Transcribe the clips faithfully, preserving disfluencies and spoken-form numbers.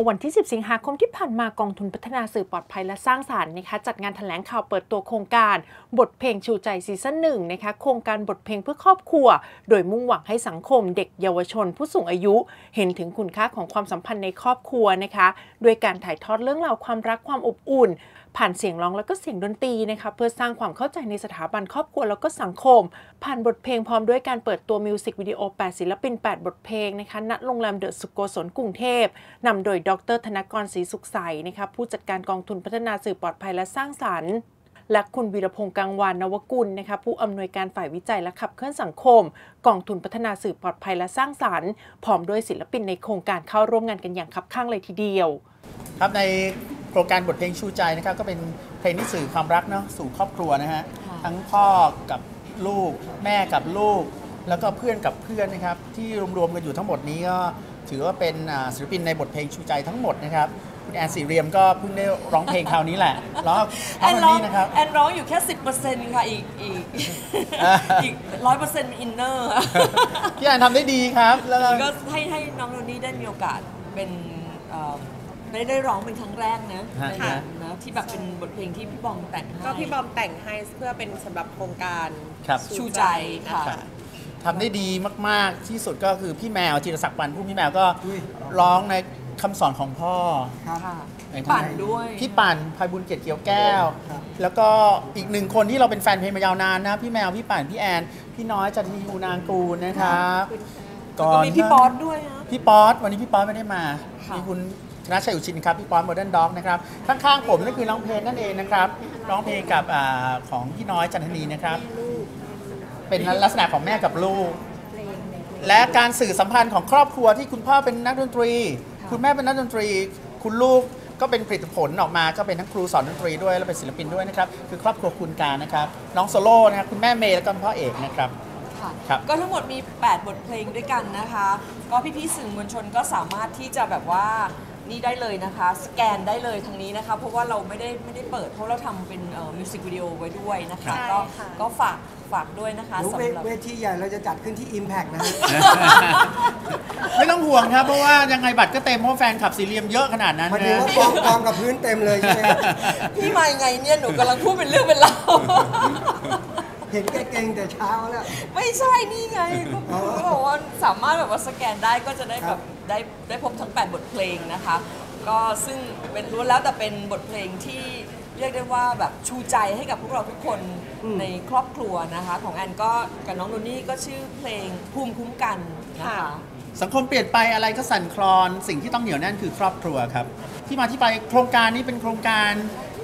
มื่อวันที่สิบสิงหาคมที่ผ่านมากองทุนพัฒนาสื่อปลอดภัยและสร้างสรรค์นะคะจัดงานแถลงข่าวเปิดตัวโครงการบทเพลงชูใจซีซั่นหนึ่งนะคะโครงการบทเพลงเพื่อครอบครัวโดยมุ่งหวังให้สังคมเด็กเยาวชนผู้สูงอายุเห็นถึงคุณค่าของความสัมพันธ์ในครอบครัวนะคะโดยการถ่ายทอดเรื่องราวความรักความอบอุ่นผ่านเสียงร้องแล้วก็เสียงดนตรีนะคะเพื่อสร้างความเข้าใจในสถาบันครอบครัวแล้วก็สังคมผ่านบทเพลงพร้อมด้วยการเปิดตัวมิวสิกวิดีโอแปดศิลปินแปดบทเพลงนะคะณโรงแรมเดอะสุโกศลกรุงเทพนำโดยดรธนกรศรีสุขใสนะคะผู้จัดการกองทุนพัฒนาสื่อปลอดภัยและสร้างสรรค์และคุณวีรพงษ์กังวานนวกุลนะคะผู้อำนวยการฝ่ายวิจัยและขับเคลื่อนสังคมกองทุนพัฒนาสื่อปลอดภัยและสร้างสรรค์พร้อมด้วยศิลปินในโครงการเข้าร่วมงานกันอย่างคับคั่งเลยทีเดียวครับในโครงการบทเพลงชูใจนะครับก็เป็นเพลงที่สื่อความรักเนาะสู่ครอบครัวนะฮะทั้งพ่อกับลูกแม่กับลูกแล้วก็เพื่อนกับเพื่อนนะครับที่รวมๆกันอยู่ทั้งหมดนี้ก็ถือว่าเป็นศิลปินในบทเพลงชูใจทั้งหมดนะครับคุณแอนสีเรียมก็เพิ่งได้ร้องเพลงคราวนี้แหละร้องแอนร้องนะครับแอนร้องอยู่แค่ สิบเปอร์เซ็นต์ ค่ะอีกอีกอีก ร้อยเปอร์เซ็นต์ อินเนอร์พี่แอนทำได้ดีครับแล้วก็ให้ให้น้องโรนี่ได้มีโอกาสเป็นได้ได้ร้องเป็นครั้งแรกนะนะที่แบบเป็นบทเพลงที่พี่บอมแต่งให้ก็พี่บอมแต่งให้เพื่อเป็นสำหรับโครงการชูใจค่ะทำได้ดีมากๆที่สุดก็คือพี่แมวจิรศักดิ์ปันผู้พี่แมวก็ร้องในคำสอนของพ่อปั่นด้วยพี่ปั่นไพบุญเกียรติเกียวแก้วแล้วก็อีกหนึ่งคนที่เราเป็นแฟนเพลงมายาวนานนะพี่แมวพี่ปั่นพี่แอนพี่น้อยจันทีอูนางกูลนะครับก่อนมีพี่ป๊อตด้วยนะพี่ป๊อตวันนี้พี่ป๊อตไม่ได้มามีคุณธนชัยอุชินครับพี่ป๊อตโมเดิร์นด็อกนะครับข้างๆผมนั่นคือน้องเพลงนั่นเองนะครับร้องเพลงกับของพี่น้อยจันทนีนะครับเป็นลักษณะของแม่กับลูกและการสื่อสัมพันธ์ของครอบครัวที่คุณพ่อเป็นนักดนตรีคุณแม่เป็นนักดนตรีคุณลูกก็เป็นผลิตผลออกมาก็เป็นทั้งครูสอนดนตรีด้วยและเป็นศิลปินด้วยนะครับคือครอบครัวคุณการนะครับน้องโซโล่นะครับคุณแม่เมย์และก็พ่อเอกนะครับก็ทั้งหมดมีแปดบทเพลงด้วยกันนะคะก็พี่ๆสื่อมวลชนก็สามารถที่จะแบบว่านี่ได้เลยนะคะสแกนได้เลยทางนี้นะคะเพราะว่าเราไม่ได้ไม่ได้เปิดเพราะเราทำเป็นมิวสิกวิดีโอไว้ด้วยนะคะก็ก็ฝากฝากด้วยนะคะสำหรับเวทีใหญ่เราจะจัดขึ้นที่ Impact นะไม่ต้องห่วงครับเพราะว่ายังไงบัตรก็เต็มเพราะแฟนขับสีเหลี่ยมเยอะขนาดนั้นมันดีว่ากองกองกับพื้นเต็มเลยใช่ไหมพี่มายังไงเนี่ยหนูกำลังพูดเป็นเรื่องเป็นราวเห็นแกเก่งแต่เช้าแล้วไม่ใช่นี่ไงก็บอกว่าสามารถแบบว่าสแกนได้ก็จะได้แบบได้ได้พบทั้งแปดบทเพลงนะคะก็ซึ่งเป็นล้วนแล้วแต่เป็นบทเพลงที่เรียกได้ว่าแบบชูใจให้กับพวกเราทุกคนในครอบครัวนะคะของแอนก็กับน้องโรนี่ก็ชื่อเพลงภูมิคุ้มกันนะคะสังคมเปลี่ยนไปอะไรก็สั่นคลอนสิ่งที่ต้องเหนียวแน่นคือครอบครัวครับที่มาที่ไปโครงการนี้เป็นโครงการ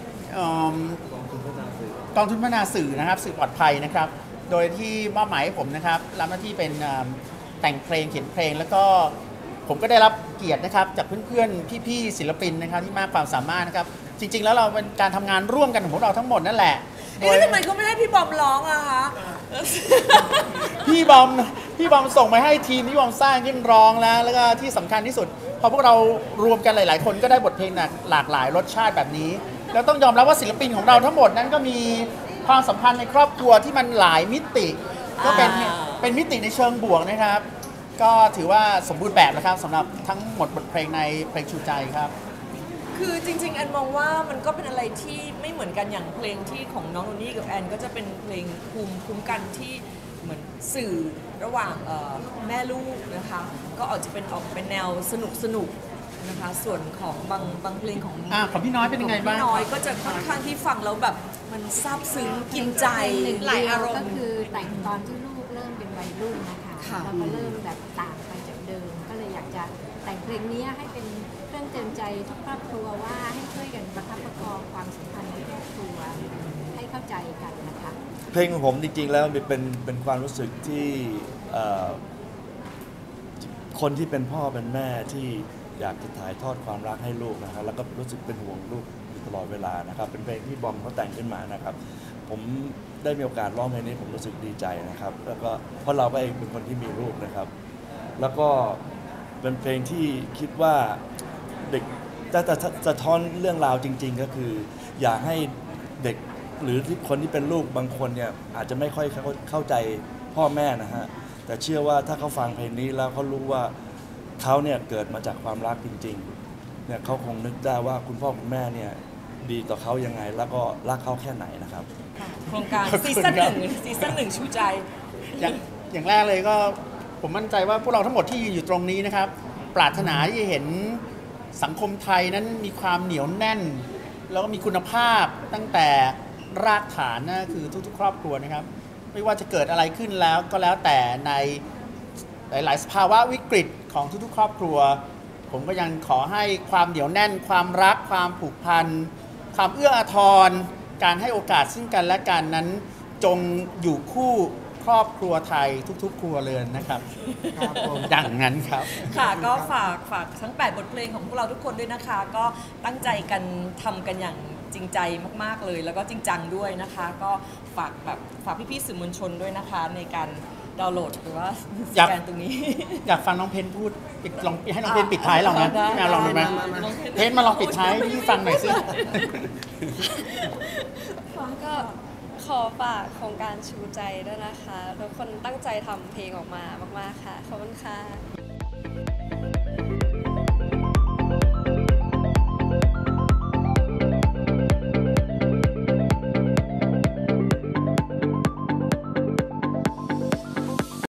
กองทุนพัฒนาสื่อนะครับสื่อปลอดภัยนะครับโดยที่มอบหมายให้ผมนะครับรับหน้าที่เป็นแต่งเพลงเขียนเพลงแล้วก็ผมก็ได้รับเกียรตินะครับจากเพื่อนๆพี่ๆศิลปินนะครับที่มากความสามารถนะครับจริงๆแล้วเราเป็นการทำงานร่วมกันของพวกเราทั้งหมดนั่นแหละเอ๊ะทำไมเขาไม่ให้พี่บอมร้องอะคะพี่บอมพี่บอมส่งไปให้ทีมที่บอมสร้างยิ่งร้องแล้วแล้วก็ที่สำคัญที่สุดพอพวกเรารวมกันหลายๆคนก็ได้บทเพลงหลากหลายรสชาติแบบนี้แล้วต้องยอมรับว่าศิลปินของเราทั้งหมดนั้นก็มีความสัมพันธ์ในครอบครัวที่มันหลายมิติก็เป็นเป็นมิติในเชิงบวกนะครับก็ถือว่าสมบูรณ์แบบนะครับสำหรับทั้งหมดบทเพลงในเพลงชูใจครับคือจริงๆแอนมองว่ามันก็เป็นอะไรที่ไม่เหมือนกันอย่างเพลงที่ของน้องโรนี่กับแอนก็จะเป็นเพลงภูมิคุ้มกันที่เหมือนสื่อระหว่างแม่ลูกนะคะก็อาจจะเป็นออกเป็นแนวสนุกสนุกนะคะส่วนของบางบางเพลงของอ่าของพี่น้อยเป็นยังไงบ้างพี่น้อยก็จะค่อนข้างที่ฟังแล้วแบบมันซาบซึ้งกินใจหลายอารมณ์ก็คือแต่งตอนที่ลูกเริ่มเป็นวัยรุ่นนะคะแล้วก็เริ่มแบบต่างไปจากเดิมก็เลยอยากจะแต่งเพลงนี้ให้เป็นเครื่องเตือนใจทุกครอบครัวว่าให้ช่วยกันประคับประคองความสัมพันธ์ในครอบครัวให้เข้าใจกันนะคะเพลงของผมจริงๆแล้วเป็นเป็นความรู้สึกที่คนที่เป็นพ่อเป็นแม่ที่อยากจะถ่ายทอดความรักให้ลูกนะครับแล้วก็รู้สึกเป็นห่วงลูกอยู่ตลอดเวลานะครับเป็นเพลงที่บอมเขาแต่งขึ้นมานะครับผมได้มีโอกาสร้องเพลงนี้ผมรู้สึกดีใจนะครับแล้วก็เพราะเราก็เองเป็นคนที่มีลูกนะครับแล้วก็เป็นเพลงที่คิดว่าเด็กจะจะสะท้อนเรื่องราวจริงๆก็คืออยากให้เด็กหรือคนที่เป็นลูกบางคนเนี่ยอาจจะไม่ค่อยเข้าใจพ่อแม่นะฮะแต่เชื่อว่าถ้าเขาฟังเพลงนี้แล้วเขารู้ว่าเขาเนี่ยเกิดมาจากความรักจริงๆเนี่ยเขาคงนึกได้ว่าคุณพ่อคุณแม่เนี่ยดีต่อเขายังไงแล้วก็รักเขาแค่ไหนนะครับโครงการขอบคุณซีซั่นคหรับนึ่งซีซั่นหนึ่งชูใจอย่างอย่างแรกเลยก็ผมมั่นใจว่าพวกเราทั้งหมดที่ยืนอยู่ตรงนี้นะครับ ปรารถนาที่จะเห็นสังคมไทยนั้นมีความเหนียวแน่น แล้วก็มีคุณภาพตั้งแต่รากฐานนะคือทุกๆ ครอบครัวนะครับ ไม่ว่าจะเกิดอะไรขึ้นแล้วก็แล้วแต่ในหลายๆสภาวะวิกฤตของทุกๆ ครอบครัว ผมก็ยังขอให้ความเหนียวแน่น ความรักความผูกพันความเอื้ออาทรการให้โอกาสซึ่งกันและกันนั้นจงอยู่คู่ครอบครัวไทยทุกๆ ครัวเรือนนะครับครับผมดังนั้นครับค่ะก็ฝากฝากทั้งแปดบทเพลงของพวกเราทุกคนด้วยนะคะ ก็ตั้งใจกันทำกันอย่างจริงใจมากๆเลย แล้วก็จริงจังด้วยนะคะ ก็ฝากแบบฝากพี่ๆสื่อมวลชนด้วยนะคะ ในการดาวน์โหลดหรือว่าสอยากแกนตรงนี้อยากฟังน้องเพนพูดปิดลองให้น้องเพนปิดท้ายเรานะได้แมวลองดูไหมมามามาเพนมาลองปิดท้ายให้พี่ฟังหน่อยสิก็ขอฝากโครงการชูใจด้วยนะคะทุกคนตั้งใจทำเพลงออกมามากๆค่ะ ขอบคุณค่ะ